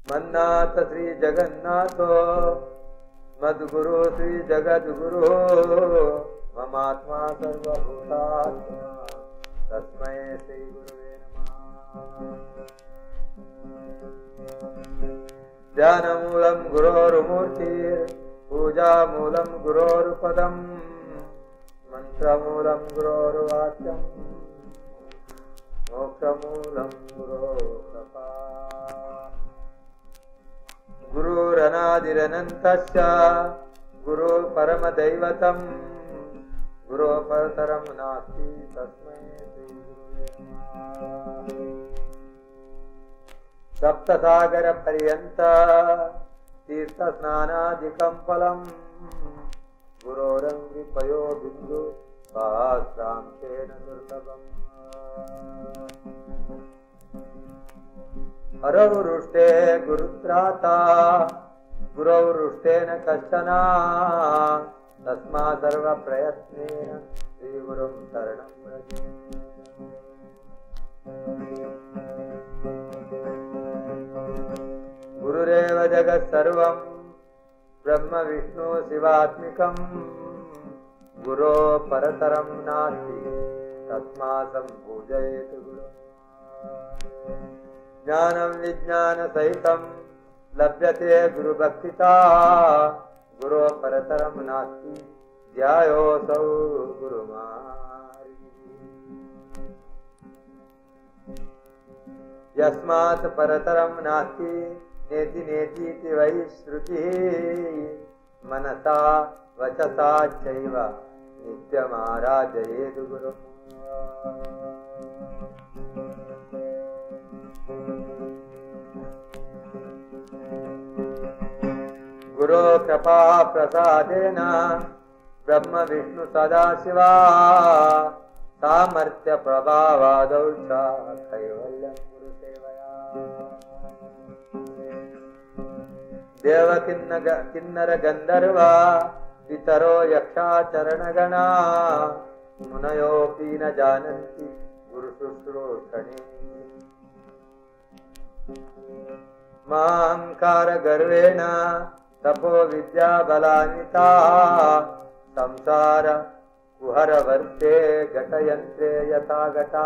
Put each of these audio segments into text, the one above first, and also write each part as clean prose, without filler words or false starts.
मन्नाथ श्री जगन्नाथो मद्गुरु श्री जगद्गुरु ममात्मा सर्वभूतात्मा तस्मै श्री गुरुवे नमः। ध्यानमूलं गुरोर्मूर्तिः पूजामूलं गुरोर्पदम् मंत्रमूलं गुरोर्वाक्यं मोक्षमूलं गुरोर्कृपा। गुरुरनादिरनन्तस्य गुरु परमदैवतं गुरो परतरं नास्ति तस्मै श्री गुरुवे नमः। सप्तसागरपर्यन्त तीर्थस्नानादिकं फलम् गुरोरंग्रिपयो बिंदु सहस्रांशेन दुर्लभम्। हरौरुष्टे गुरुत्राता गुरौरुष्टेन कश्चन तस्मात् सर्वप्रयत्नेन श्रीगुरुं शरणं व्रजे। गुरुरेव जगत्सर्वं ब्रह्म विष्णु शिवात्मिकं गुरो परतरं नास्ति तस्मात् सम्पूजयेत् गुरुम्। ज्ञानं विज्ञान सहितं लभ्यते गुरुभक्तिता गुरो परतरं नास्ति ध्यायोऽसौ गुरुमारी। यस्मात् परतरं नास्ति नेति नेतीति वै श्रुतिः मनसा वचसा चैव नित्यमाराधयेत् गुरुम्। गुरो कृपा प्रसादेन ब्रह्म विष्णु सदाशिवा सामर्थ्य प्रभावादौ च कैवल्यं गुरुसेवया। देव किन्नर गंधर्व पितरो यक्षाचरणगणा मुनयोऽपि न जानन्ति गुरुशुश्रूषणे। माहंकार गर्वेण तपो विद्या बलान्विता संसार कुहर वर्ते घटयन्त्रे यथा घटा।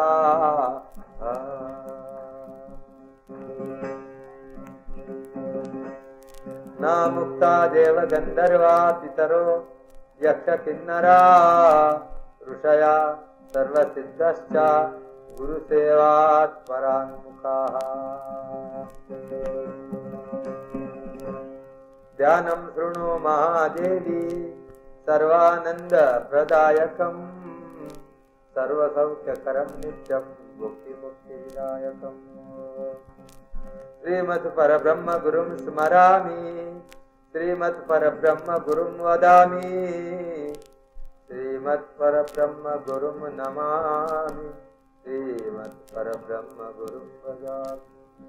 न मुक्ता देव गंधर्वा पितरो यक्ष किन्नरा ऋषया सर्वसिद्धश्च गुरुसेवात् पराङ्मुखाः। ध्यानं शृणु महादेवी सर्वानंद प्रदायकं सर्वसौख्यकरं नित्यं भुक्तिमुक्तिदायकम्। श्रीमत् परब्रह्म गुरुं स्मरामि श्रीमत् परब्रह्म गुरुं वदामि श्रीमत् परब्रह्म गुरुं नमामि श्रीमत् परब्रह्म गुरुं भजामि।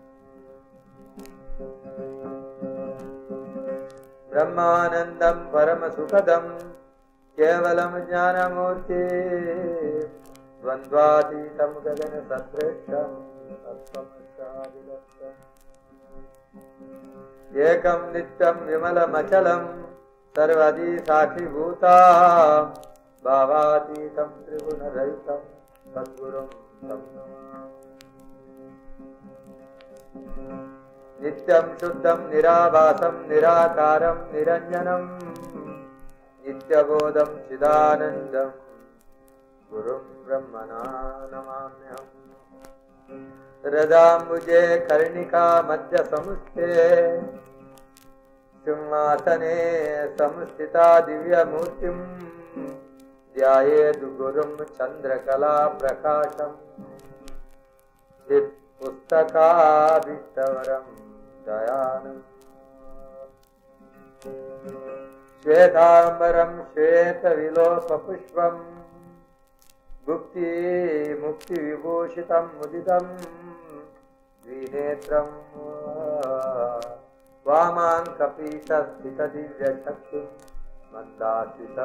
ब्रह्मानंदं परम सुखदं केवलं ज्ञानमूर्ति द्वन्द्वातीतं गगन सदृशं तत्त्वमस्यादिलक्ष्यम्। एकं नित्यं विमलमचलं सर्वदी साक्षिभूता भावातीतं त्रिगुणरहितं सद्गुरुं तं नमामि। नित्यं शुद्धं निराभासं निराकारं निरञ्जनं नित्यबोधं चिदानन्दं गुरुं ब्रह्मणा नमाम्यहम्। हृदाम्बुजे कर्णिका मध्य समुस्थे सिंहासने संस्थिता दिव्यमूर्तिं ध्यायेद् गुरुं चन्द्रकला प्रकाशम्। पुस्तकाभीष्टवरं दयानं श्वेतांबरं श्वेतविलोकपुष्पं भुक्ति मुक्ति विभूषितं मुदितं द्विनेत्रं वामाङ्कपीठस्थितदिव्यचक्षुं मन्दासितं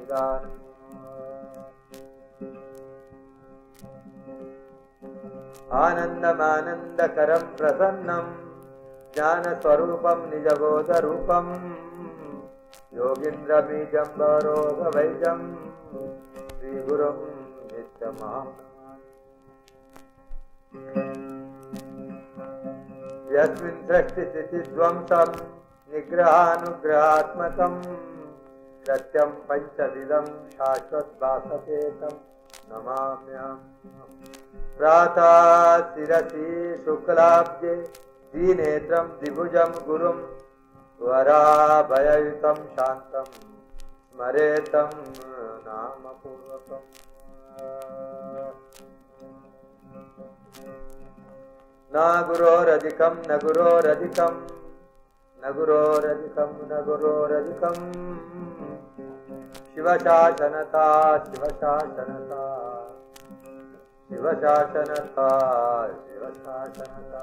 सान्द्रकल्पानिदानम्। आनन्दमानन्दकरं प्रसन्नं ज्ञानस्वरूपं निजबोधरूपं योगीन्द्रबीजं भवरोगवैद्यं श्रीगुरुं नित्यमहं यस्मिन् सृष्टिस्थितिध्वंसं निग्रहानुग्रहात्मकं सत्यं पञ्चविधं शाश्वतभासते तं नमाम्यहम्। प्रातः शिरसि शुक्लाब्जे द्विनेत्रं द्विभुजं गुरुं वराभययुतं शान्तं स्मरेतं नामपूर्वकम्। न गुरोरधिकं न गुरोरधिकं न गुरोरधिकं न गुरोरधिकं शिवशासनता शिवशासनता शिवशासनता शिवशासनता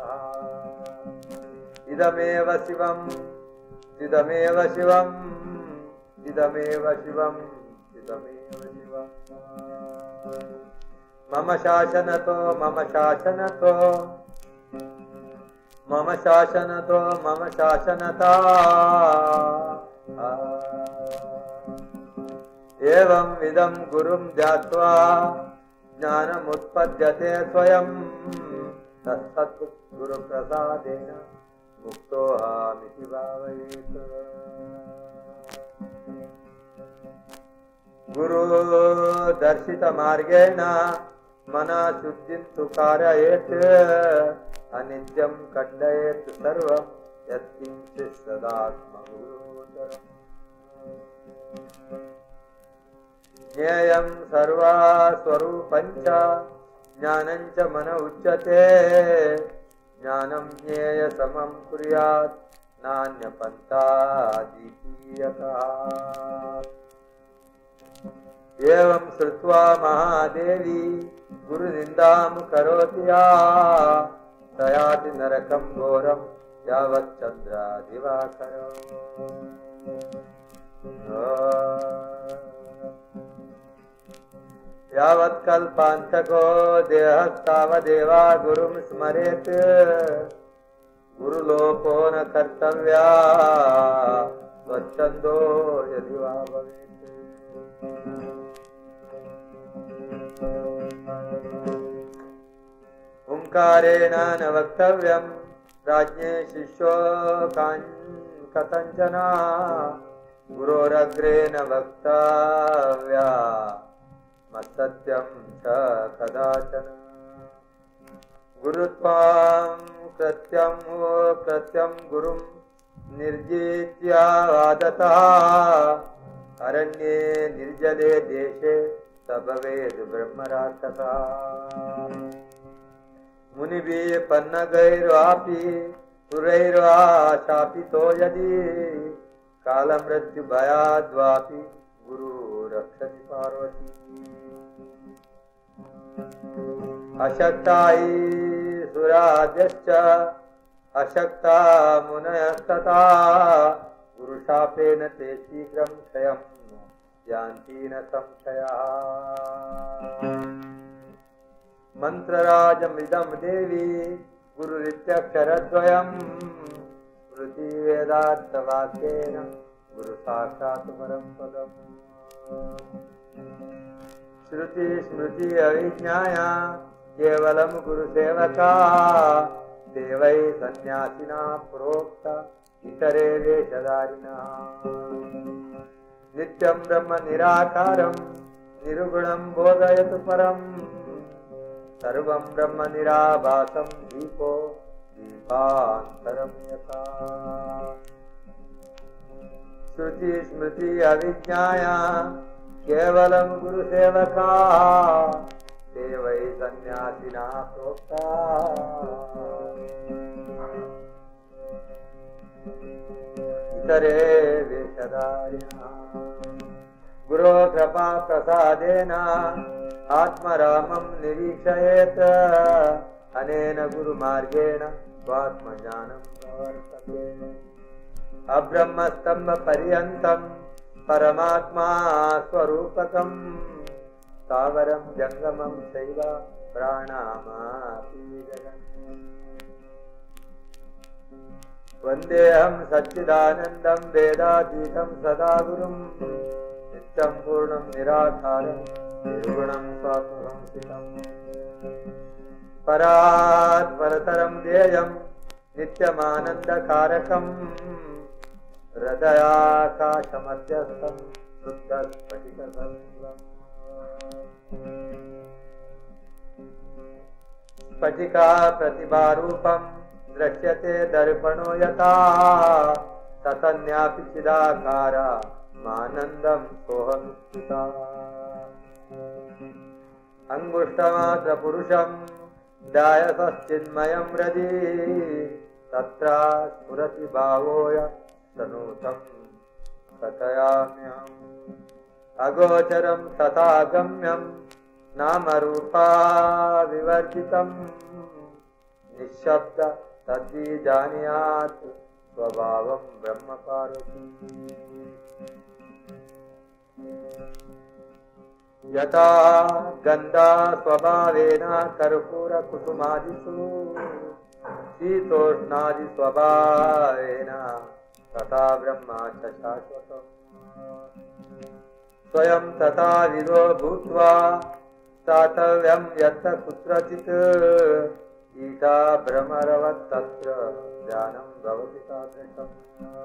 इदमेव शिवम् इदमेव शिवम् इदमेव शिवम् इदमेव शिवम् मम शासनतो मम शासनतो मम शासनतो मम शासनता एवं विदं गुरुं ध्यात्वा ज्ञानमुत्पद्यते स्वयं तत्सत् गुरुप्रसादेन मुक्तोऽहमिति भावयेत्। गुरुदर्शितमार्गेण मनः शुद्धिं तु कारयेत् अनित्यं खण्डयेत् सर्वं यत्किञ्चित् सदात्मगुरुतरम्। ज्ञेयं सर्वस्वरूपञ्च ज्ञानं च मन उच्यते ज्ञानं ज्ञेयसमं कुर्यात् नान्यपन्था द्वितीयकः। एवं श्रुत्वा महादेवी गुरुनिन्दां करोति या तयाति नरकं घोरं यावच्चन्द्रादिवाकरम्। यावत्कल्पान्तको देहस्तावदेवा गुरुं स्मरेत् गुरुलोपो न कर्तव्या स्वच्छन्दो यदि वा भवेत्। ओंकारेण न वक्तव्यं राज्ञे शिष्यो कथञ्चन गुरोरग्रे न वक्तव्या मत्सत्यं च कदाचन। गुरुत्वां कृत्यं गुरुं निर्जित्य वादतः अरण्ये निर्जले देशे स भवेद् ब्रह्मराक्षसः। मुनिभिः पन्नगैर्वापि सुरैर्वा शापितो यदि कालमृत्युभयाद्वापि गुरु रक्षति पार्वती। अशक्ता हि सुराद्यश्च अशक्ता मुनयस्तथा गुरुशापेन ते शीघ्रं क्षयं यान्ति न संशयः। मंत्रराजमिदं देवी गुरुरित्यक्षरद्वयं स्मृति वेदार्थवाक्येन गुरु साक्षात् परं पदम्। श्रुति स्मृति अविज्ञाया केवलं गुरुसेवका ते वै सन्यासिना प्रोक्ता इतरे वेशधारिणः। नित्यं ब्रह्म निराकारं निर्गुणं बोधयतु परम् सर्वं ब्रह्म निराभासं दीपो दीपान्तरं यथा। श्रुति स्मृति अविज्ञाया केवलं गुरुसेवका ते वै सन्यासिना प्रोक्ता इतरे वेशधारिणः। गुरो कृपा प्रसादेन आत्मरामं निरीक्षयेत् अनेन गुरुमार्गेण स्वात्मज्ञानं प्रवर्तते। अब्रह्मस्तंभ पर्यन्तं परमात्मा स्वरूपकम् स्थावरं जंगमं चैव प्राणामापि वन्देऽहं सच्चिदानन्दं वेदातीतं सदा गुरुं नित्यं पूर्णं निराकारं निर्गुणं स्वात्मसंस्थितम् परात् परतरं ध्येयं नित्यमानन्दकारकं हृदयाकाशमध्यस्थं शुद्धस्फटिकसंस्थं स्फटिका प्रतिभारूपं दृश्यते दर्पणो यथा ततन्यापि चिदाकारा मानन्दं सोऽहमित्युता अंगुष्ठमात्रपुरुषं ध्यायतश्चिन्मयं हृदि तत्र स्फुरति भावोय तनूतं कथयाम्यहम् अगोचरं तथा गम्यं नामरूपा विवर्जितं निःशब्द तद्विजानीयात् स्वभावं ब्रह्म पार्वती यथा गन्धा स्वभावेन कर्पूर कुसुमादिषु शीतोष्णादि स्वभावेन तथा ब्रह्मा च शाश्वतम् स्वयं तथा विदो भूत्वा स्थातव्यं यत्र कुत्रचित् ईशा भ्रमरवत् तत्र ध्यानं भवति तादृशम्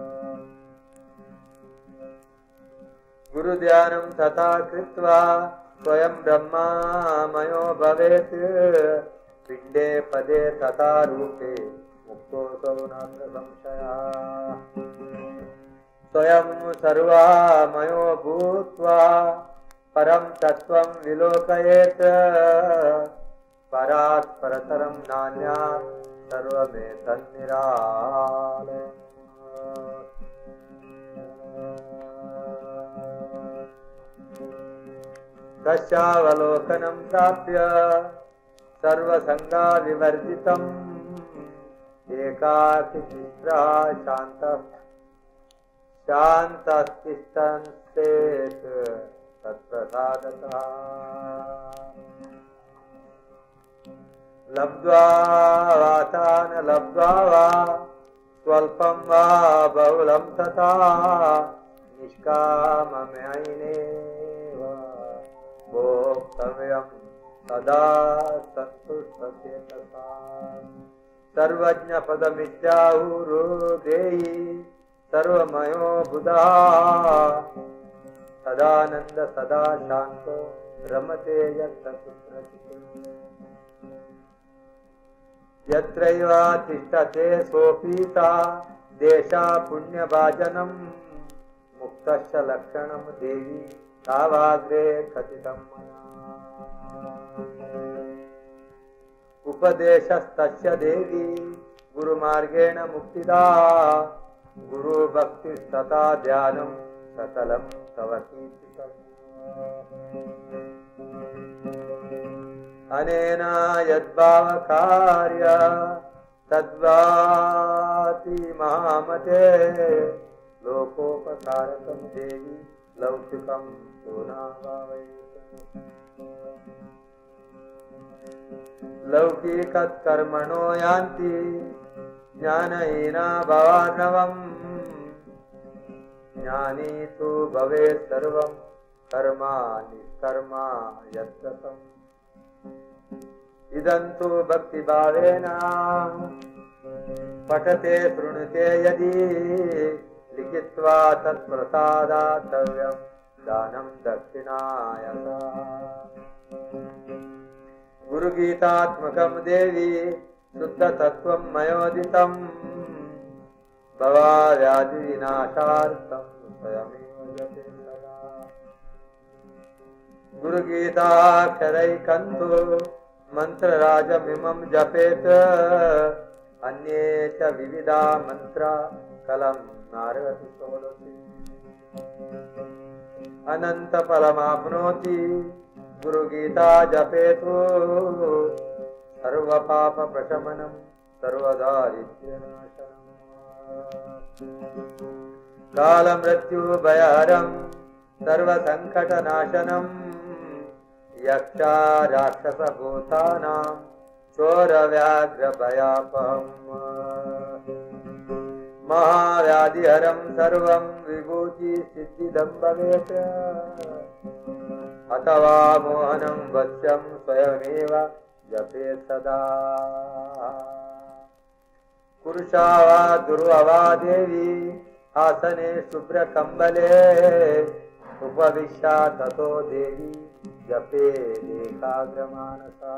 गुरुध्यानं तथा कृत्वा स्वयं ब्रह्मामयो भवेत् पिण्डे पदे तथा रूपे मुक्तोऽसौ नात्र संशयः स्वयं सर्वामयो भूत्वा परं तत्त्वं विलोकयेत् परात् परतरं नान्यात् सर्वमेतन्निरालयम् तस्यावलोकनं प्राप्य सर्वसंगा विवर्जितम् एकाकी चित्रः शान्तस्तिष्ठन्सेत् तत्प्रसादतः लब्ध्वा वाता न लब्ध्वा वा स्वल्पं वा बहुलं तथा निष्काममयैनेव भोक्तव्यं सदा सन्तुष्टचेतसा सर्वज्ञपदमित्याहुरो देहि सर्वमयो बुधा सदानंद सदा शांतो रमते यत्र कुत्रचित् यत्रैव तिष्ठते सोऽपि सा देशा पुण्यभाजनं मुक्तस्य लक्षणं देवी तावाग्रे कथितं मया उपदेशस्तस्य देवी गुरुमार्गेण मुक्तिदा गुरुभक्तिस्तथा ध्यानं सकलं तव कीर्तितम् अनेन यद्भावकार्य तद्वाति महामते लोकोपकारकं देवी लौकिकं सोनाभावयेत् लौकिकत्कर्मणो यान्ति ज्ञानहीना भवार्णवम् ज्ञानी तु भवेत् सर्वं कर्मा निष्कर्मा यत्कृतम् इदं तु भक्तिभावेन पठते शृणुते यदि लिखित्वा तत्प्रसादातव्यं दानं दक्षिणायसा गुरुगीतात्मकं देवी शुद्धतत्त्वं मयोदितं भवाव्याधिविनाशार्थं स्वयमेव जपे सदा गुरुगीताक्षरैकन्तु मन्त्रराजमिमं जपेत् अन्ये च विविधा मन्त्रा कलं नारयति सोदति अनन्तफलमाप्नोति गुरुगीता जपेतु सर्वपापप्रशमनं सर्वदारिद्र्यनाशनम् कालमृत्युभयहरं सर्वसङ्कटनाशनं यक्षा राक्षसभूतानां चोरव्याघ्रभयापहम् महाव्याधिहरं सर्वं विभूति सिद्धिदं भवेत् अथवा मोहनं वत्स्यं स्वयमेव जपेत् सदा पुरुषा वा दुर्वा देवी आसने शुभ्रकम्बले उपविश्य ततो देवी जपे एकाग्रमानसा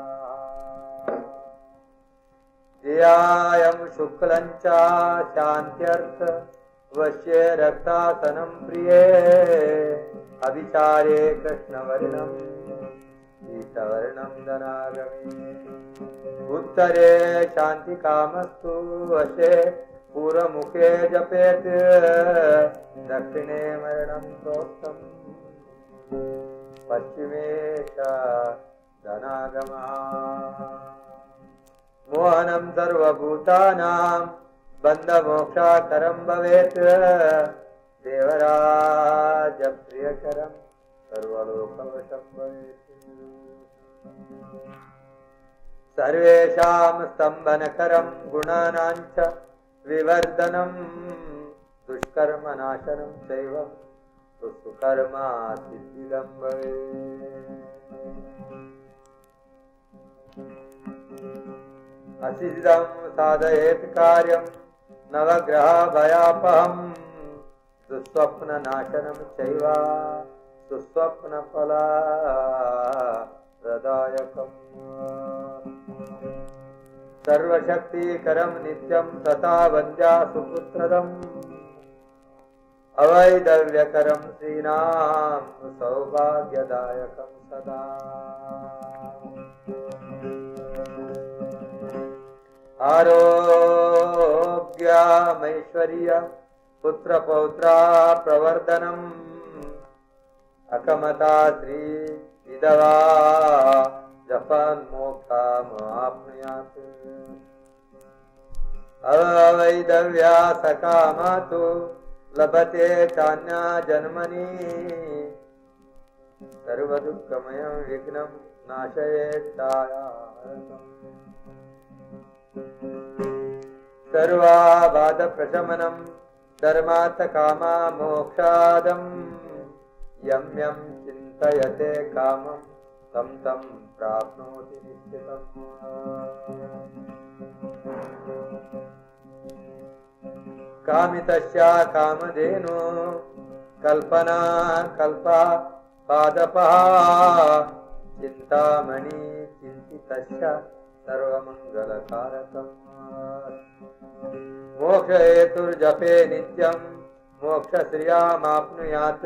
धियायं शुक्लं च शान्त्यर्थ वश्ये रक्तासनं प्रिये अभिचारे कृष्णवर्णं पीतवर्णं धनागमे उत्तरे शान्तिकामस्तु वशे पूर्वमुखे जपेत् दक्षिणे मरणं प्रोक्तम् पश्चिमे च धनागमः मोहनं सर्वभूतानां बन्धमोक्षाकरं भवेत् देवराजप्रियकरं सर्वलोकवशं भवेत् सर्वेषां स्तम्भनकरं गुणानां च विवर्धनं दुष्कर्मनाशनं चैव सुकर्मा सिद्धिदं भवेत् असिद्धं साधयेत् कार्यं नवग्रहभयापहं दुःस्वप्ननाशनं चैव सुस्वप्नफलप्रदायकम् सर्वशक्तिकरं नित्यं तथा वन्द्या सुपुत्रदम् अवैधव्यकरं श्रीणां सौभाग्यदायकं सदा आरोग्यमैश्वर्य पुत्रपौत्रा प्रवर्धनम् अकमता श्री विधवा जपन् मोक्षामाप्नुयात् अवैधव्या सकामातु लभते चान्या जन्मनि सर्वदुःखमयं विघ्नं नाशयेत् छायारसम् सर्वाबाधप्रशमनं धर्मार्थकामा मोक्षादं यं यं चिन्तयते कामं तं तं प्राप्नोति निश्चितम् कामितस्य कामधेनु कल्पना कल्पा पादपः चिन्तामणि चिन्तितस्य सर्वमङ्गलकारकम् मोक्षहेतुर्जपे नित्यं मोक्षश्रियामाप्नुयात्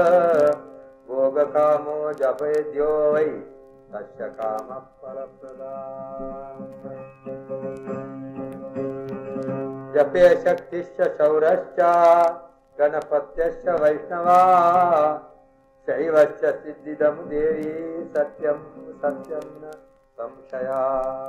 भोगकामो जपेद्यो वै तस्य कामः फलप्रदाः जपे शक्तिश्च शौरश्च गणपत्यश्च वैष्णवा शैवश्च सिद्धिदं देवी सत्यं सत्यं न संशया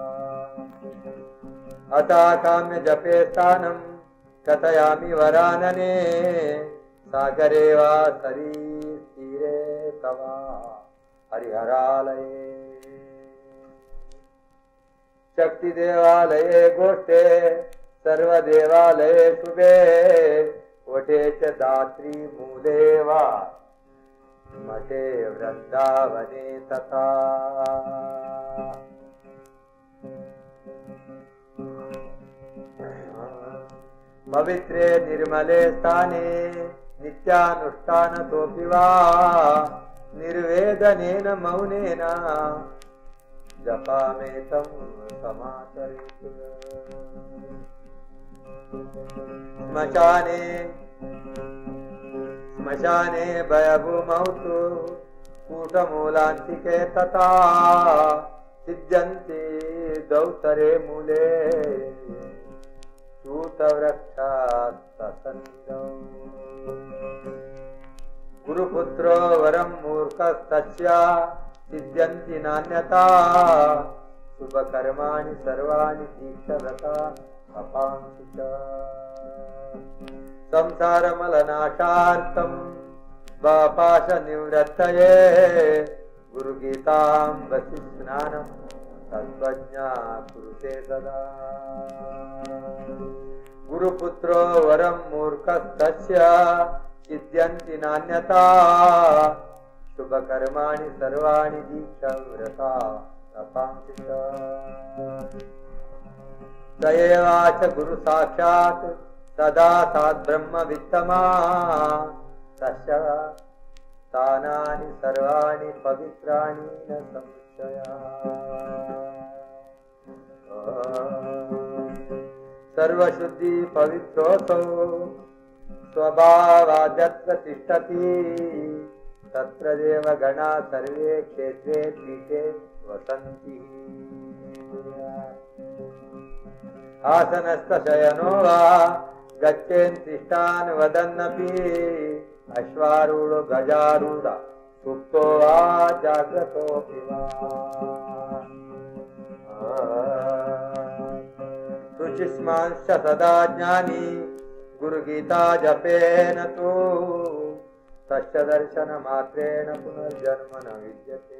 अथा काम्य जपे स्थानं कथयामि वरानने सागरे वा सरीतीरे तवा हरिहरालये शक्तिदेवालये गोष्ठे सर्वदेवालये शुभे वटे च दात्री मूले वा मठे वृन्दावने तथा पवित्रे निर्मले स्थाने नित्यानुष्ठानतोऽपि वा निर्वेदनेन मौनेन जपामेतं समाचरेत् श्मशाने भयभूमौ तु कूटमूलान्तिके तथा सिद्ध्यन्ति दौतरे मूले सूतवृक्षात्सन्निधौ गुरुपुत्रो वरं मूर्खस्तस्य सिद्ध्यन्ति नान्यथा शुभकर्माणि सर्वाणि दीक्षाव्रता अपांसि च संसारमलनाशार्थं पाशनिवृत्तये गुरुगीतां वसिस्नानं तत्त्वज्ञा कुरुते सदा गुरुपुत्रो वरम मूर्खस्तस्य सिद्ध्यन्ति नान्यथा शुभ कर्माणि सर्वाणि दीक्षा व्रता स एवाच गुरु साक्षात् सदा सात् ब्रह्म वित्तमा तस्य स्थानानि सर्वाणि पवित्राणि न संशया सर्वशुद्धि पवित्रोऽसौ स्वभावाद्यत्र तिष्ठति तत्र देवगणा सर्वे क्षेत्रे पीठे वसन्ति आसनस्थशयनो वा गच्छेन् तिष्ठान् वदन्नपि अश्वारूढो गजारूढ सुप्तो वा जाग्रतोऽपि वा शुचिस्मांश्च सदा ज्ञानी गुरुगीता जपेन तु तस्य दर्शनमात्रेण पुनर्जन्म न विद्यते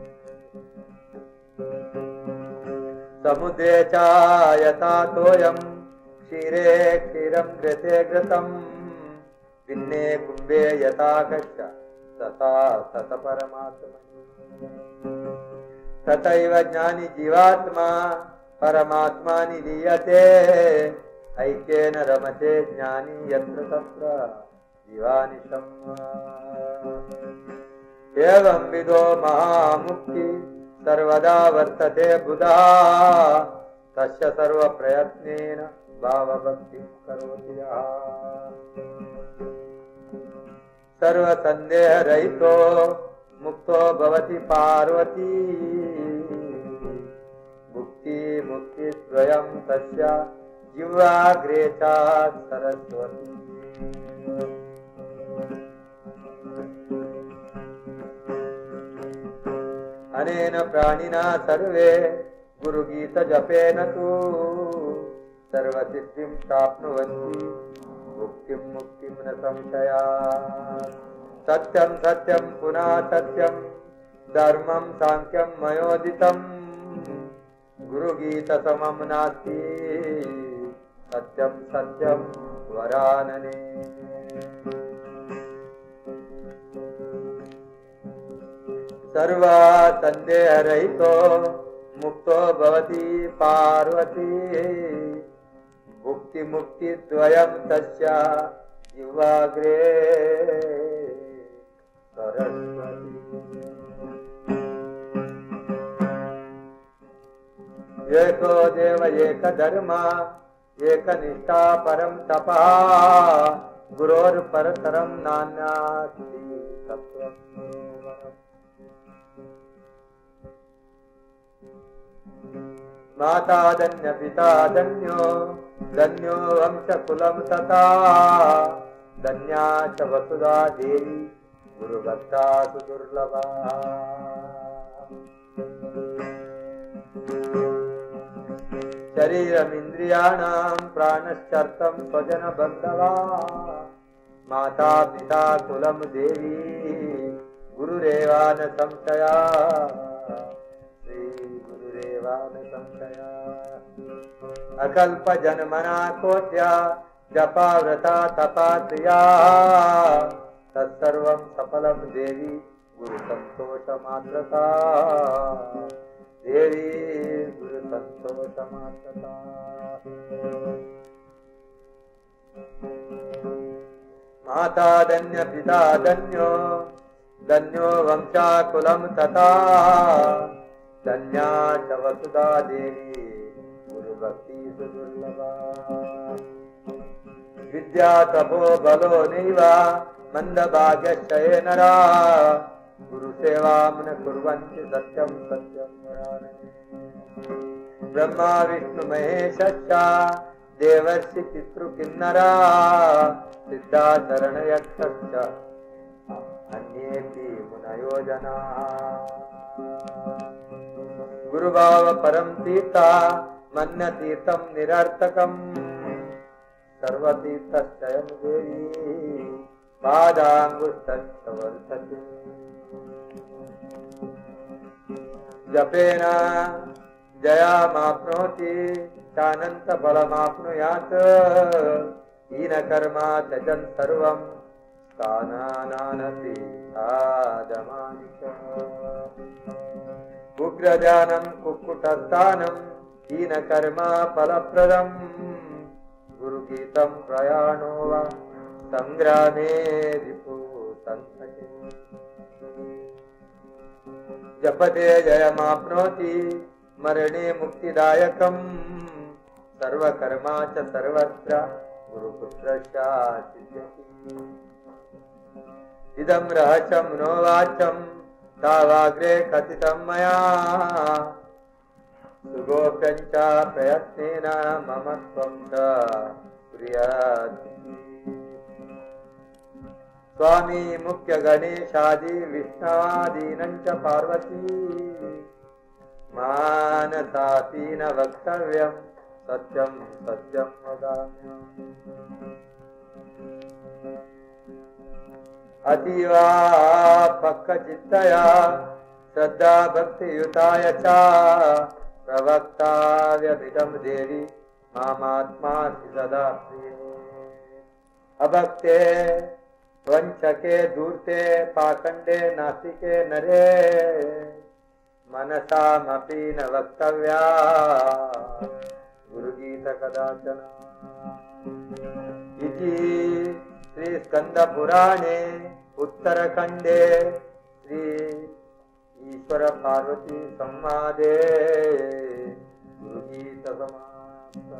समुद्रे च यथा तोयं क्षीरे क्षीरं घृते घृतं भिन्ने कुम्भे यथा कश्च तथा सत परमात्मनि तथैव ज्ञानी जीवात्मा परमात्मा निलीयते ऐक्येन रमते ज्ञानी यत्र तत्र जीवानिशम् एवं विदो महामुक्ति सर्वदा वर्तते बुधा तस्य सर्व प्रयत्नेन भावभक्तिं करोति यः सर्व संदेह रहितो मुक्तो भवति पार्वती मुक्ति मुक्ति द्वयं तस्य जिह्वाग्रे च सरस्वती अनेन प्राणिना सर्वे गुरुगीत जपेन तु सर्वसिद्धिं प्राप्नुवन्ति मुक्तिं मुक्तिं न संशयात् सत्यं सत्यं पुनः सत्यं धर्मं सांख्यं मयोदितं गुरुगीत समं नास्ति सत्यं सत्यं वरानने सर्वा संदेहरहितो मुक्तो भवति पार्वती मुक्ति मुक्ति द्वयं तस्य जिह्वाग्रे सरस्वती एको देव एक धर्म एक निष्ठा परम तपः गुरोर्परतरं नान्यास्ति तत्त्वम् माता धन्य पिता धन्यो धन्यो वंशकुलं तथा धन्या च वसुधा देवी गुरुभक्ता सुदुर्लभा शरीरमिन्द्रियाणां प्राणश्चर्तं स्वजन बन्धवा माता पिता कुलं देवी गुरुरेवा न संशया अकल्प जन्मना कोट्या जपा व्रता तपा क्रिया तत्सर्वं सफलं देवी गुरु संतोष मात्रता देवी गुरु संतोष मात्रता माता धन्य पिता धन्यो धन्यो वंशाकुलं तथा धन्या च वसुधा देवी गुरुभक्ति सुदुर्लभा विद्या तपो बलो नैव मन्दभाग्यश्चये नरा गुरुसेवां न कुर्वन्ति सत्यं सत्यं वरानने ब्रह्मा विष्णु महेशश्च देवर्षि पितृकिन्नरा सिद्धा शरणयक्षश्च अन्येऽपि मुनयो जनाः गुरुभाव परम तीर्था मन्य तीर्थम निरर्थकम सर्वतीर्थश्चयं देवी पादांगुष्ठश्च वर्धते जपेन जयामाप्नोति चानन्तफलमाप्नुयात् हीन कर्मा त्यजन् सर्वं स्थानानानपि साधमानिशः उग्रजानं कुक्कुटस्थानं हीन कर्मा फलप्रदम् गुरुगीतं प्रयाणो वा संग्रामे रिपु संकटे जपते जयमाप्नोति मरणे मुक्तिदायकम् सर्वकर्मा च सर्वत्र गुरुपुत्रस्यासिद्ध्यति इदं रहस्यं नो वाच्यं तावाग्रे कथितं मया सुगोप्यं च प्रयत्नेन मम त्वं च प्रियाति स्वामी मुख्य गणेशादि विष्णवादीनं च पार्वती मानसापि न वक्तव्यं सत्यं सत्यं वदामि अतीवा पक्वचित्तया श्रद्धा भक्तियुताय च प्रवक्तव्यमिदं देवी मामात्मासि सदा प्रिये अभक्ते वंचके दूर्ते पाखंडे नासिके नरे मनसामपि न वक्तव्या गुरुगीत कदाचन इति श्री स्कंद पुराणे उत्तरखंडे श्री ईश्वर पार्वती संवादे गुरुगीत समाप्त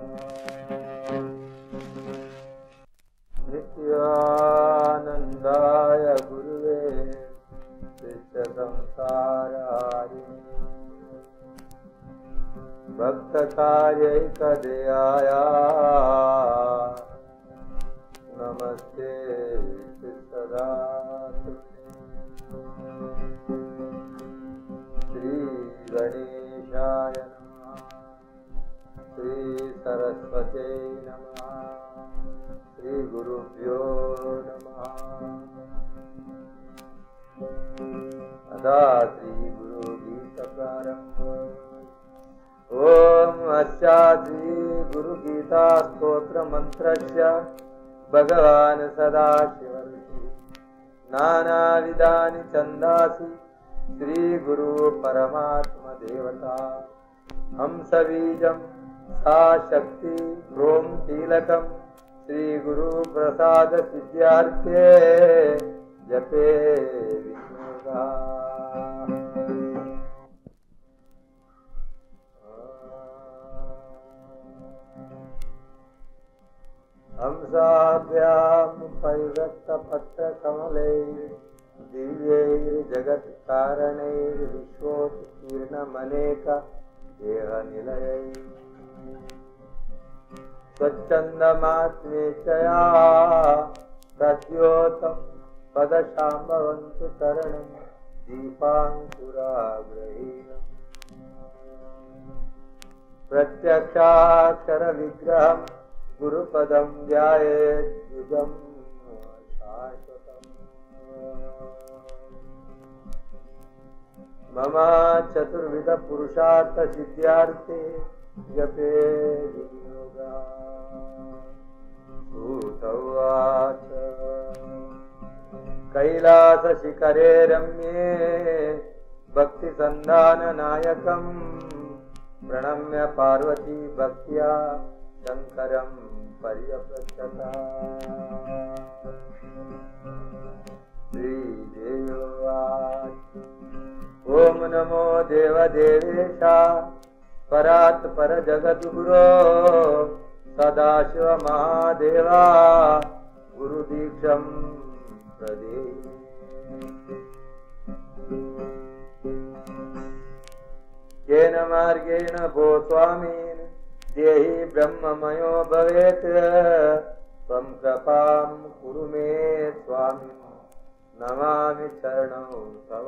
नित्यानंदाय गुरुवे शिष्य संसारारि भक्त कार्यैकदेयाया नमस्ते सदाशिवे श्री गणेशाय नमः श्री सरस्वती नमः श्री गुरुभ्यो नमः अदा श्री गुरु गीत प्रारंभ ओम अस्याद्रि गुरु गीता स्तोत्र मंत्रस्य भगवान् सदाशिवर्षि नानाविधानि छन्दासि श्री गुरु परमात्मा देवता हंस बीजं सा शक्ति ह्रों कीलकं श्री गुरु प्रसाद सिद्ध्यार्थे जपे विष्णुगा हंसाभ्यां परिवृत्तपत्रकमलैः दिव्यैर्जगत्कारणैर्विश्वोत्कीर्णमनेक देहनिलयैः स्वच्छन्दमात्मेचया प्रद्योतं पदशाम्भवन्तु चरणं दीपाङ्कुराग्रहीणम् प्रत्यक्षाक्षरविग्रहं गुरुपदं ध्यायेत् युगं शाश्वतम् मम चतुर्विध पुरुषार्थ सिद्ध्यार्थे जपे विनियोगा सूत उवाच कैलासशिखरे रम्ये भक्तिसन्धाननायकं प्रणम्य पार्वती भक्त्या शंकरं पर्यपृच्छता श्रीदेवाच ओम नमो देवदेवेशा परात् पर जगद्गुरो सदाशिव महादेवा गुरुदीक्षं प्रदेहि केन मार्गेण भो स्वामीन् देहि ब्रह्ममयो भवेत् त्वं कृपां कुरु मे स्वामी नमामि चरणौ तव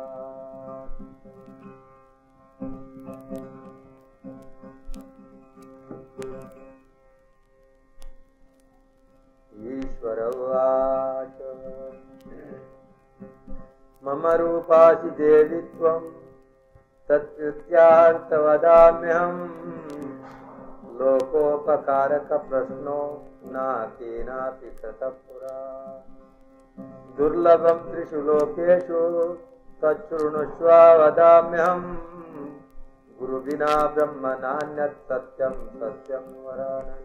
ईश्वर उवाच मम रूपासि देवि त्वं सत्कृत्यार्थ वदाम्यहम् लोकोपकारक प्रश्नो न केनापि कृतः पुरा दुर्लभं त्रिषु लोकेषु तच्छृणुष्व वदाम्यहम् गुरुविना ब्रह्म नान्यत् सत्यं सत्यं वरानने।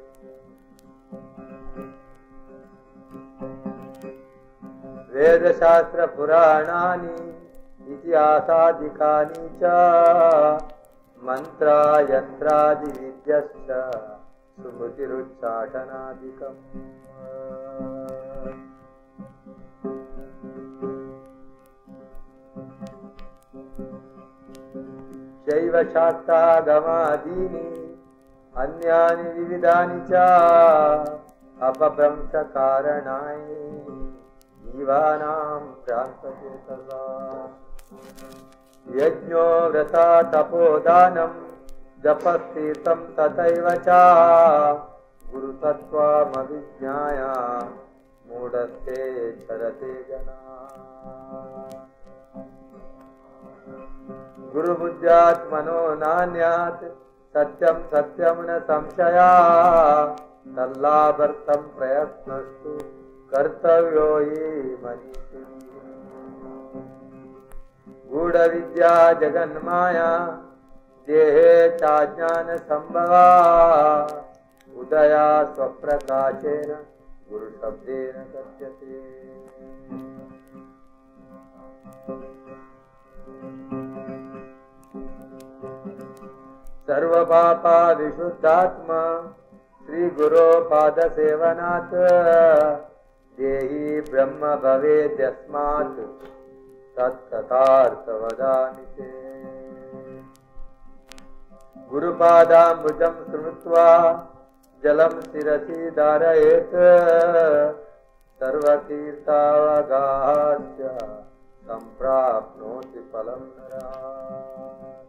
वेदशास्त्र पुराणानि इतिहासादिकानि च मंत्रा यंत्रादि विद्यश्च सुमतिरुच्चाटनादिकम्। शैव शाक्तागमादीनि अन्यानि विविधानि च अपभ्रंशकारणाय जीवानां भ्रान्तचेतसा। यज्ञो व्रता तपोदानं जपस्तीर्थं तथैव च गुरुतत्त्वमभिज्ञाय मूढस्ते चरते जना। गुरुबुद्ध्यात्मनो नान्यात् सत्यं सत्यं न संशया तल्लाभर्थं प्रयत्नस्तु कर्तव्यो हि मनीषी। गूढ़विद्या जगन्माया देहे चाज्ञान संभवा उदया स्वप्रकाशेन गुरुशब्देन कथ्यते। सर्वपापा विशुद्धात्मा श्री गुरो पाद सेवनात् देहि ब्रह्म भवेद्यस्मात् तत्कथार्थ वदामि ते। गुरुपादाम्बुजं स्मृत्वा जलं शिरसि धारयेत् सर्वतीर्थावगाहस्य सम्प्राप्नोति फलं नराः।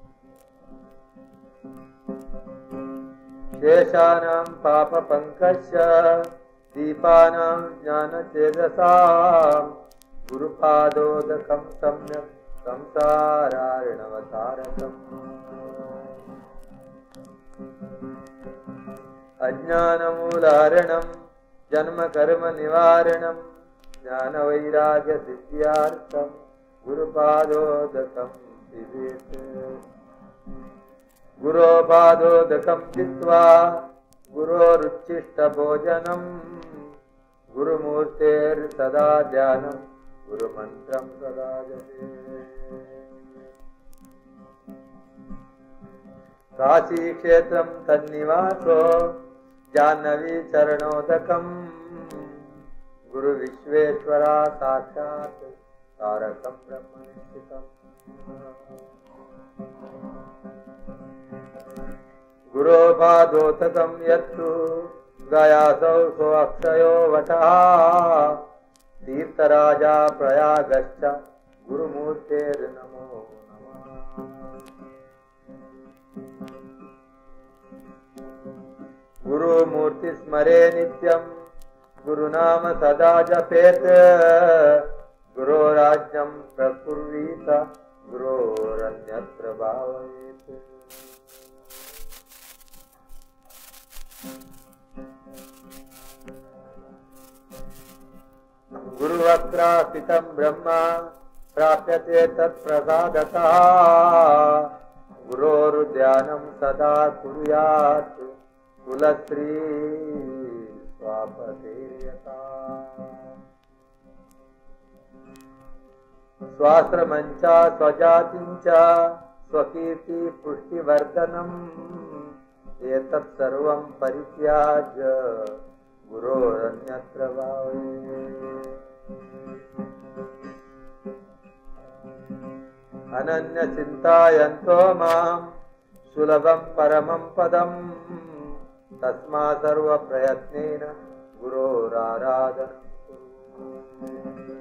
शेषानां पापपङ्कस्य दीपानां ज्ञानचेतसां गुरुपादोदकं सम्यक् संसारार्णवतारकम्। अज्ञानमूलारणं जन्म कर्म निवारणं ज्ञानवैराग्य सिद्ध्यार्थं गुरुपादोदकं पिबेत्। गुरोपादोदकं पीत्वा गुरोरुच्छिष्टभोजनं गुरुमूर्तेर्सदा ध्यानं गुरुमन्त्रं सदा जपेत्। काशीक्षेत्रं तन्निवासो जाह्नवी चरणोदकं गुरुविश्वेश्वरा साक्षात् तारकं ब्रह्मनिष्ठितम्। गुरोपादोदकं यत्तु गयासौ सो अक्षयो वटः तीर्थराजा प्रयागश्च गुरुमूर्तेर्नमो नमः। गुरुमूर्ति स्मरे नित्यं गुरुनाम सदा जपेत् गुरोराज्ञं प्रकुर्वीत गुरोरन्यत्र भावयेत्। गुरुवक्त्रापितं ब्रह्म प्राप्यते तत्प्रसादतः गुरोरुध्यानं सदा कुर्यात् कुलश्री स्वापतेर्यथा। स्वाश्रमञ्च स्वजातिञ्च स्वकीर्ति पुष्टिवर्धनम् एतत् सर्वं परित्याज्य गुरोरन्यत्र भावयेत्। अनन्य चिन्तायन्तो मां सुलभं परमं पदं तस्मात् सर्वप्रयत्नेन गुरोराराधनं कुरु।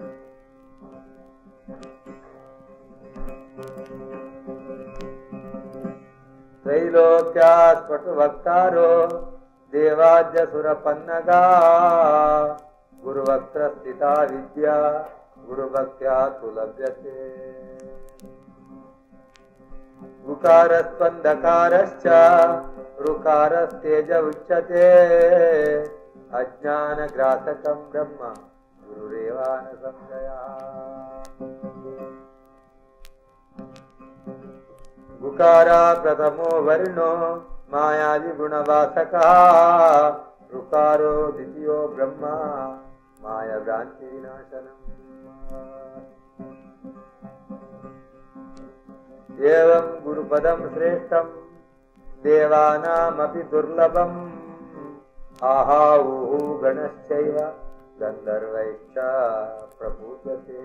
त्रैलोक्यास्पटुवक्तारो देवाद्य सुरपन्नगा गुरुवक्त्र स्थिता विद्या गुरुभक्त्या तु लभ्यते। उकारस्त्वन्धकारश्च ऋकारस्तेज उच्यते अज्ञानग्रासकं ब्रह्म गुरुरेवान संशयः गुकारा प्रथमो वर्णो मायादिगुणवासकः ऋकारो द्वितीयो ब्रह्म मायाभ्रान्तिविनाशनम् एवं गुरुपदं श्रेष्ठं देवानामपि दुर्लभम् आहाऊः गणश्चैव गन्धर्वैश्च प्रपूज्यते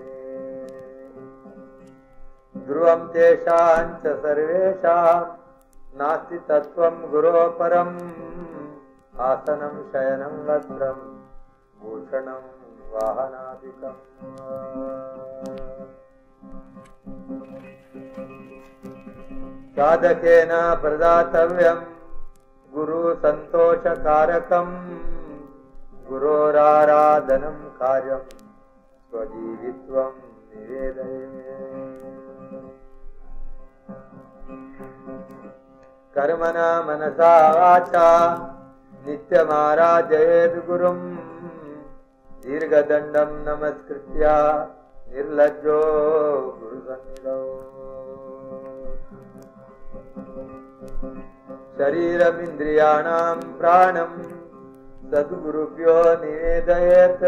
ध्रुवं तेषां च सर्वेषां नास्ति तत्त्वं गुरो परम् आसनं शयनं वस्त्रं भूषणं वाहनादिकम् साधकेन प्रदातव्यं गुरु संतोषकारकम् गुरोराराधनं कार्यं स्वजीवित्वं निवेदयेत् कर्मणा मनसा वाचा नित्यमाराधयेत् गुरुं दीर्घदण्डं नमस्कृत्य निर्लज्जो गुरुसन्निधौ शरीरमिन्द्रियाणां प्राणं सद्गुरुभ्यो निवेदयेत्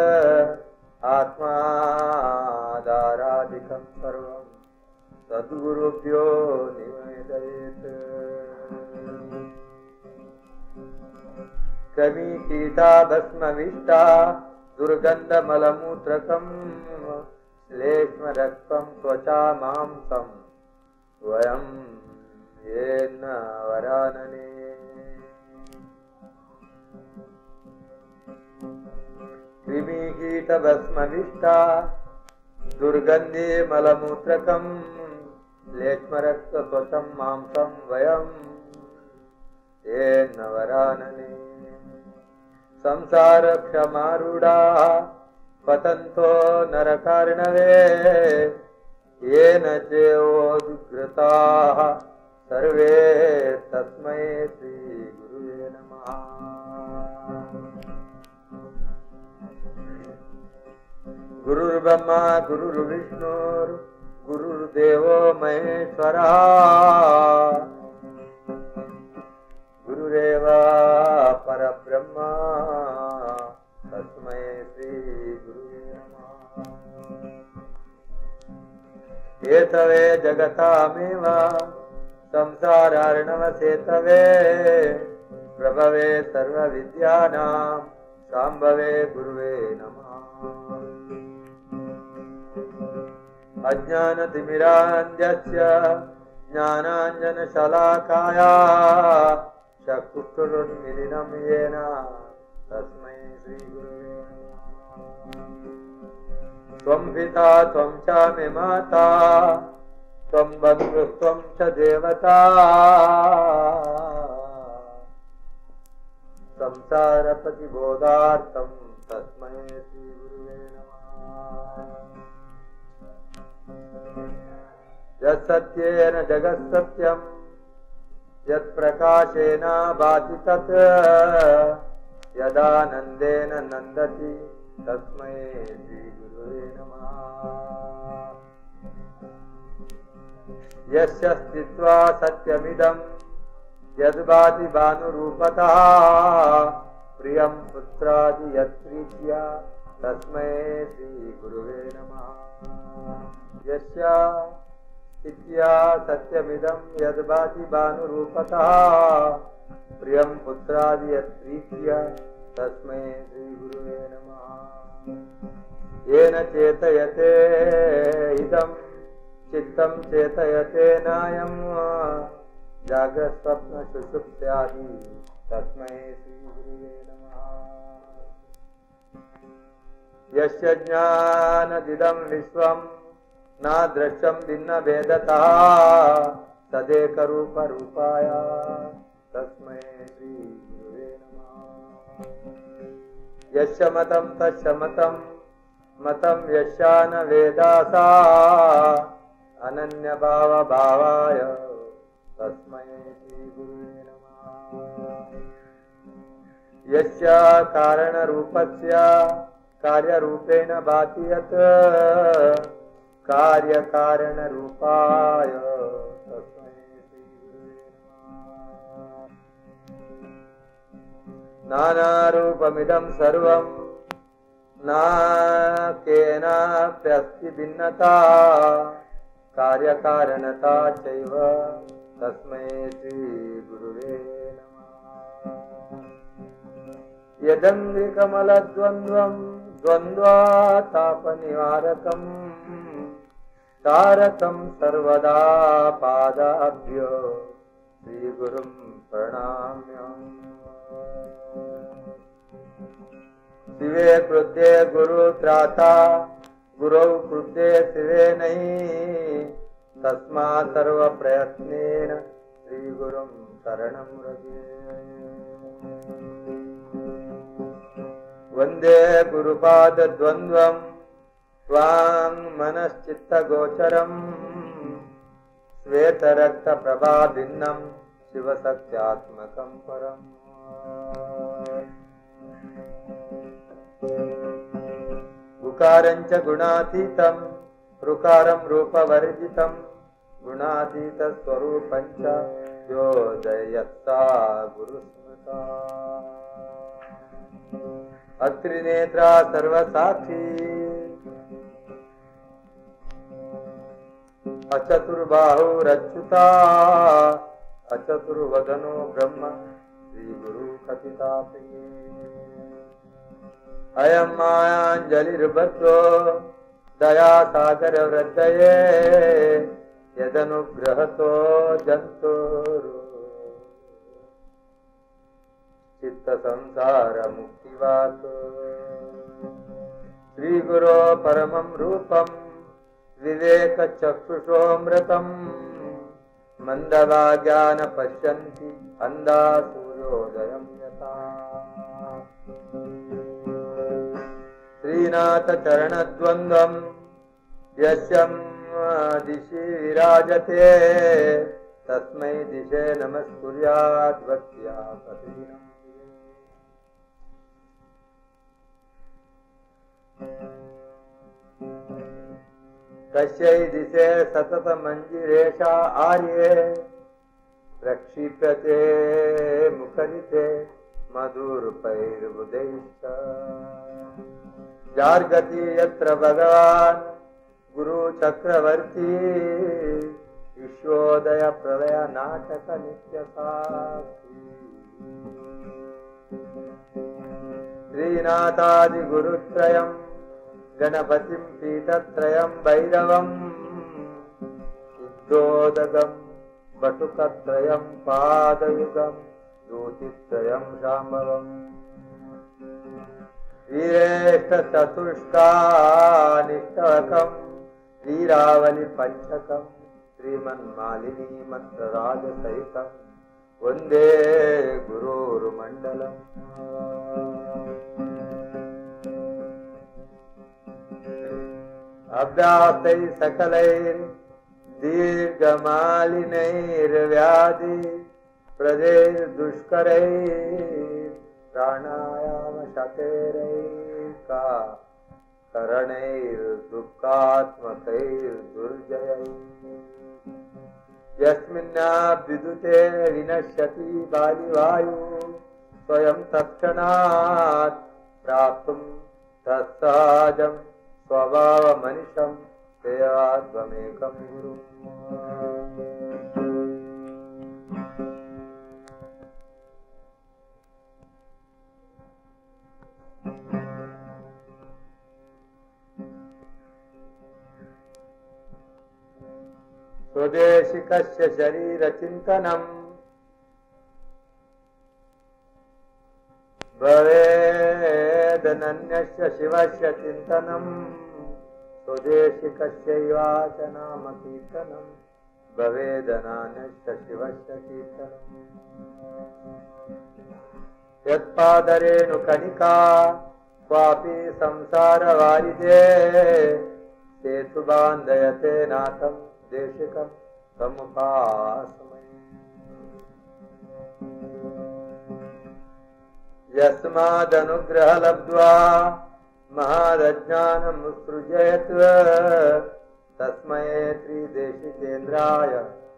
आत्मादारादिकं सर्वं सद्गुरुभ्यो निवेदयेत् क्रमीकीटा भस्मविष्टा दुर्गन्धमलमूत्रकं श्लेष्मरक्तं त्वचा मांसं स्वयं येन वरानने कृमिकीटभस्मविष्टा दुर्गन्धे मलमूत्रकं श्लेष्मरक्तत्वचं मांसं वयं येन वरानने संसारक्षमारूढाः पतन्तो नरकार्णवे येन चेवोद्घृताः सर्वे तस्मै श्री गुरुवे नमः गुरुर्ब्रह्मा गुरुर्विष्णुर् गुरुर्देवो महेश्वरः गुरुरेव परब्रह्म तस्मै श्री गुरुवे नमः एतवे जगतामेव संसारार्णवसेतवे प्रभवे सर्वविद्यानां शाम्भवे गुरुवे नमः अज्ञानतिमिरान्धस्य ज्ञानाञ्जनशलाकाया चक्षुरुन्मीलितं येन तस्मै श्रीगुरुवे नमः त्वं पिता त्वं च मे माता त्वं बन्धुस्त्वं च देवता संसारप्रतिबोधार्थं तस्मै श्रीगुरुवे नमः यत्सत्येन जगत्सत्यं यत्प्रकाशेन भाति तत् यदानन्देन नन्दति तस्मै श्रीगुरुवे नमः यस्य स्थित्वा सत्यमिदं यद्भाति भानुरूपतः प्रियं पुत्रादि यत्प्रीत्य तस्मै श्रीगुरुवे नमः यस्य स्थित्या सत्यमिदं यद्भाति भानुरूपतः प्रियं पुत्रादि यत्प्रीत्य तस्मै श्रीगुरुवे नमः येन चेतयते इदं चित्तं चेतयते नायं जाग्रत्स्वप्नसुषुप्त्यादि तस्मै श्रीगुरुवे नमः यस्य ज्ञानदिदं विश्वं न दृश्यं भिन्नभेदतः तदेकरूपरूपाय तस्मै श्रीगुरुवे नमः यस्य मतं तस्य मतं मतं यस्य न वेदासा अनन्यभावभावाय तस्मै श्रीगुरुवे नमः। यस्य कारणरूपस्य कार्यरूपेण भाति यत् कार्यकारणरूपाय तस्मै श्रीगुरुवे नमः। नानारूपमिदं सर्वं न केनाप्यस्ति भिन्नता कार्यकारणता चैव तस्मै श्रीगुरुवे नमः। यदङ्घ्रिकमलद्वन्द्वं द्वन्द्वातापनिवारकं तारकं सर्वदा पादाभ्यो श्रीगुरुं प्रणम्यहम्। शिवे क्रुद्धे गुरु त्राता गुरौ क्रुद्धे शिवे नहीं तस्मात् सर्व प्रयत्नेन श्रीगुरुं शरणं व्रजे। वंदे गुरुपाद द्वन्द्वं त्वां मनश्चित्तगोचरं श्वेतरक्त प्रभा भिन्नं शिवसत्यात्मकं परम्। उकारञ्च गुणातीतं ऋकारं रूपवर्जितं गुणातीतस्वरूपञ्च योजयत्ता गुरुस्मृता। अत्रिनेत्रा सर्वसाक्षी अचतुर्बाहुरच्युता अचतुर्वदनो ब्रह्म श्रीगुरु कथिताप्रिये। अयं मायाञ्जलिर्बद्धो दयासागर वृद्धये यदनुग्रहतो जन्तुर् चित्तसंसार मुक्तिवात्। श्रीगुरो परमं रूपं विवेकचक्षुषोऽमृतं मन्दवाज्ञान पश्यन्ति अन्धा सूर्योदयं यथा। श्रीनाथ चरणद्वन्द्वं यस्यं दिशि विराजते तस्मै दिशे नमस्कुर्यात् भक्त्या पतिनम्। तस्यै दिशे सततमञ्जिरेषा आर्ये प्रक्षिप्यते मुखरिते मधुरपैर्बुधैश्च। जार्गति यत्र भगवान् गुरु चक्रवर्ती विश्वोदय प्रलय नाटक नित्यसाक्षी। श्रीनाथादि गुरुत्रयं गणपतिं पीठत्रयं भैरवं सिद्धोदगं बटुकत्रयं पादयुगं दूतित्रयं शाम्भवम्। वीरेष्टचतुष्कानिष्टकं वीरावलि पंचकं श्रीमन्मालिनी मंत्रराजसहितं वंदे गुरुर्मण्डलम्। अभ्यासै सकलैर् दीर्घमालिनैर्व्याधि प्रदैर्दुष्करैर् प्राणायाम शतैरैका करणैर्दुःखात्मकैर्दुर्जयैः। यस्मिन्नाभ्युदुते विनश्यति बालिवायु स्वयं तत्क्षणात् प्राप्तुं तत्सहजं स्वभावमनिशं सेवात्वमेकं गुरुम्। स्वदेशिकस्य शरीरचिन्तनं भवेदनन्यस्य शिवस्य चिन्तनं स्वदेशिकस्यैवाच नाम कीर्तनं भवेदनान्यस्य शिवस्य कीर्तनं। यत्पादरेणुकणिका स्वापि संसारवारिधे सेतुबान्धयते नाथं देशिकं समुपास्महे। यस्मादनुग्रह लब्ध्वा महादज्ञानमुत्सृजयत् तस्मै त्रिदेशिकेन्द्राय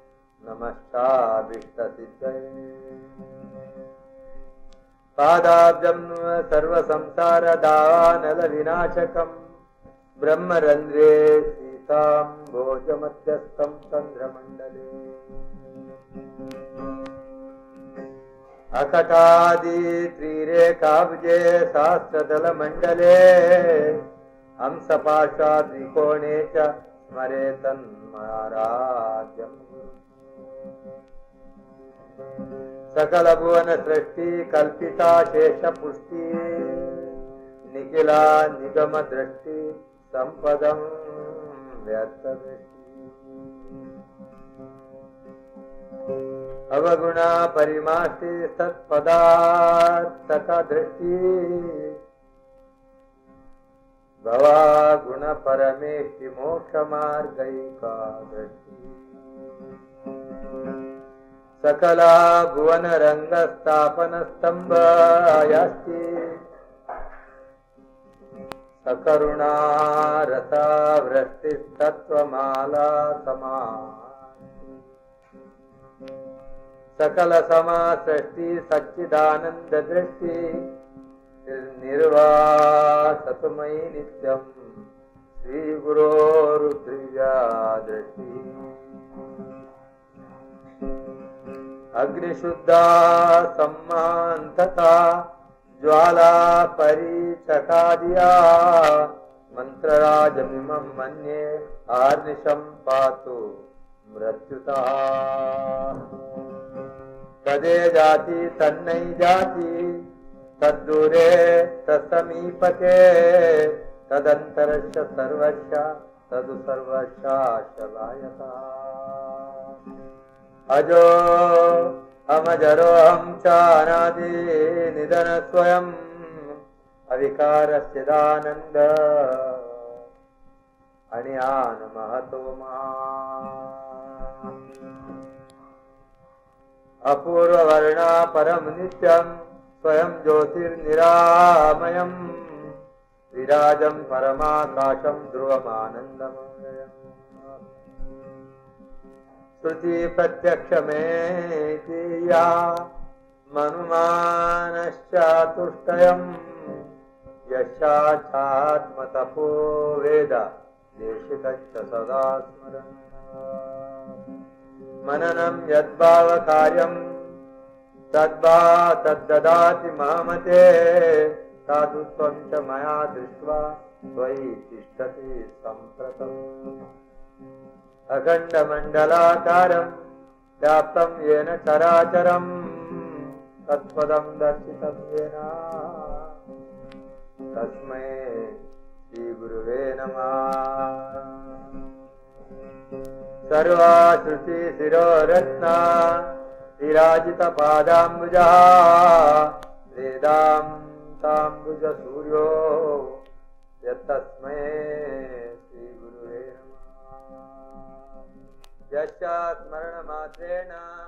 नमश्चाभीष्टसिद्धये पादाब्जं सर्वसंसारदावानलविनाशकं ब्रह्मरन्ध्रे सीताम्भोजमध्यस्थं चन्द्रमण्डले अकटादि त्रिरेखाब्जे सहस्रदलमण्डले हंसपाशाद्विकोणे च स्मरेतन्माराध्यम् सकल भुवन सृष्टि कल्पिता शेष पुष्टि निखिला निगम दृष्टि संपदम व्यर्थ अवगुणा परिमाष्टि सत्पदार्थक दृष्टि भवा गुण परमेष्टि मोक्ष मार्गैका दृष्टि सकला भुवन रंग स्थापन स्तंभ यास्ति सकरुणा रसा वृष्टि तत्वमाला समा सकल समा सृष्टि सच्चिदानंद दृष्टि निर्वासतमयी नित्यं श्री गुरो रुद्रिया दृष्टि अग्निशुद्धा सम्मान्तता ज्वाला परिचकादिया मंत्रराजमिमं मन्ये आर्निशं पातु मृत्युता तदे जाति तन्नै जाति तद्दूरे तत्समीपके तदन्तरश्च सर्वस्य तदु सर्वशाशवायता अजो अमजरो हम च अनादि निधन स्वयं अविकारस्यदानंद अनियान महतो अपूर्व वर्णा परम नित्यं स्वयं ज्योतिर्निरामयं विराजं परमाकाशं ध्रुवमानन्दमयम् श्रुति प्रत्यक्ष में किया मनुमानश्चातुष्टयं यशाचात्म तपो वेद देशिकच्च सदा स्मरन् मननं यद्भाव कार्यं तद्ददाति मामते साधु त्वं च मया दृष्ट्वा त्वयि तिष्ठति सम्प्रतम् अखंड मंडलाकारं व्याप्तं येन चराचरं तत्पदं दर्शितं येन तस्मै श्री गुरुवे नमः सर्वाश्रुति शिरोरत्ना विराजित पादाम्बुजः वेदान्ताम्बुज सूर्यो यत्तस्मै श्री गुरुवे नमः यस्या स्मरण मात्रेण